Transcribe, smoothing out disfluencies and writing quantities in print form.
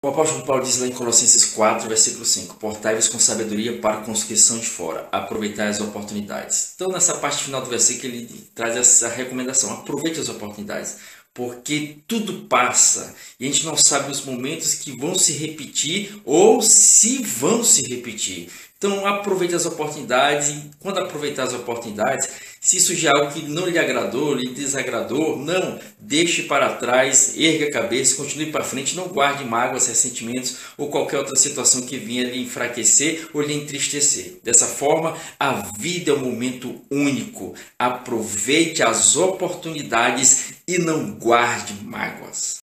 O apóstolo Paulo diz lá em Colossenses 4, versículo 5: Portai-vos com sabedoria para com os que são de fora, aproveitai as oportunidades. Então, nessa parte final do versículo, ele traz essa recomendação: aproveite as oportunidades, porque tudo passa e a gente não sabe os momentos que vão se repetir ou se vão se repetir. Então, aproveite as oportunidades e, quando aproveitar as oportunidades, se isso já é algo que não lhe agradou, lhe desagradou, não, deixe para trás, erga a cabeça, continue para frente, não guarde mágoas, ressentimentos ou qualquer outra situação que venha lhe enfraquecer ou lhe entristecer. Dessa forma, a vida é um momento único. Aproveite as oportunidades e não guarde mágoas.